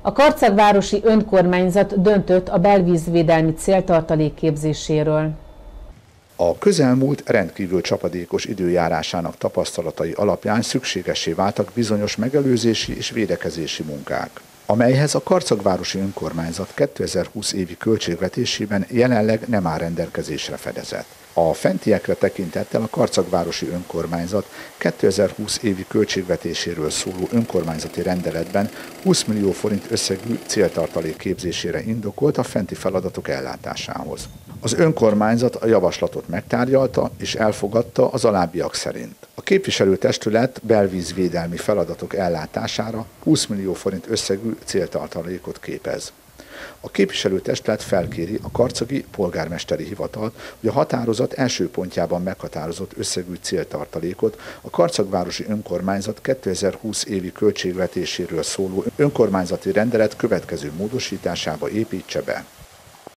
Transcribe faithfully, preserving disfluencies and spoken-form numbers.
A karcagvárosi önkormányzat döntött a belvízvédelmi céltartalék képzéséről. A közelmúlt rendkívül csapadékos időjárásának tapasztalatai alapján szükségessé váltak bizonyos megelőzési és védekezési munkák, amelyhez a karcagvárosi önkormányzat kétezer-húsz évi költségvetésében jelenleg nem áll rendelkezésre fedezet. A fentiekre tekintettel a karcagvárosi önkormányzat kétezer-húsz évi költségvetéséről szóló önkormányzati rendeletben húsz millió forint összegű céltartalék képzésére indokolt a fenti feladatok ellátásához. Az önkormányzat a javaslatot megtárgyalta és elfogadta az alábbiak szerint. A képviselőtestület belvízvédelmi feladatok ellátására húsz millió forint összegű céltartalékot képez. A képviselőtestület felkéri a karcagi polgármesteri hivatalt, hogy a határozat első pontjában meghatározott összegű céltartalékot a karcagvárosi önkormányzat kétezer-húsz évi költségvetéséről szóló önkormányzati rendelet következő módosításába építse be.